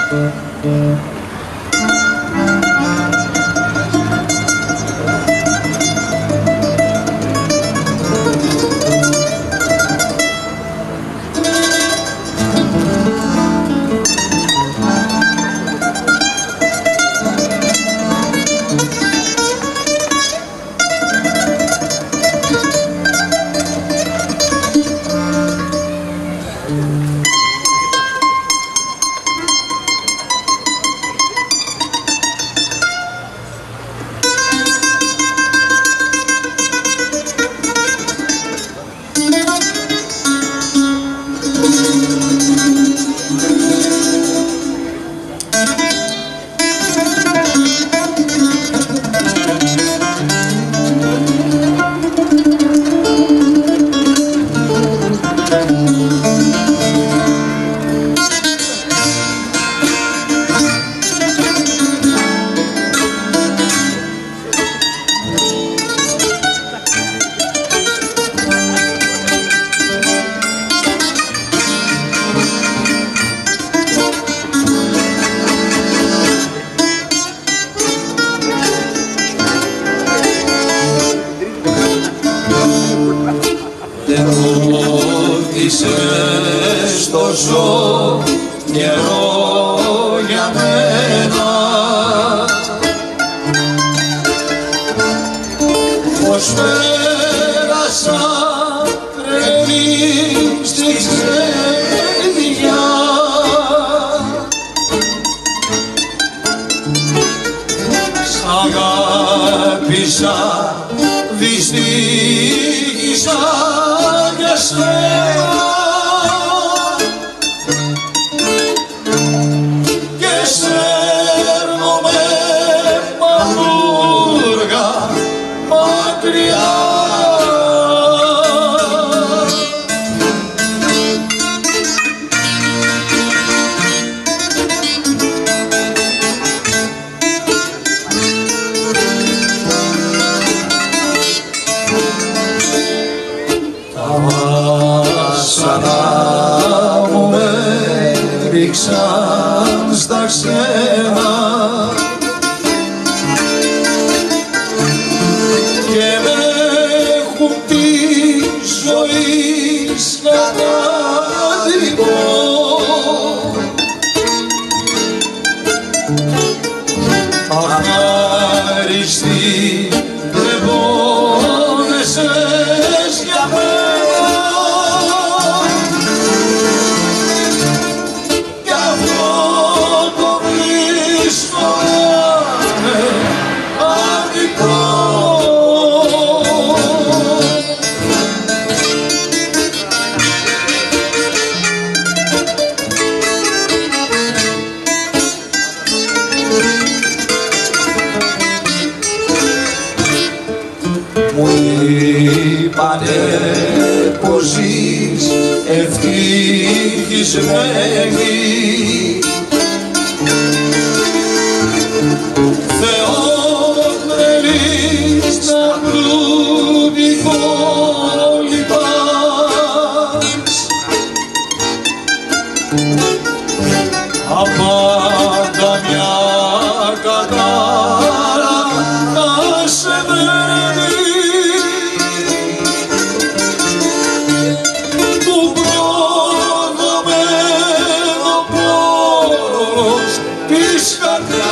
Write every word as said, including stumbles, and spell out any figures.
Ρώτησες τόσο καιρό για μένα πως πέρασα τρελή στη ξενιδιά. Σ' αγάπησα, δυστύχησα για σένα και σέρνομαι μαλούργα μακριά. Βάσανα μου με ρίξαν στα ξένα και με έχουν τη ζωή σκατάδικο. Αχάριστη δεν πόνεσες για μένα. Μου είπανε πως ζεις ευτυχισμένη, Θεότρελη στα κλουβικό λιπάς. Απάντα μια κατάρα να σε μένει του προδομένο πόρος της καρδιάς.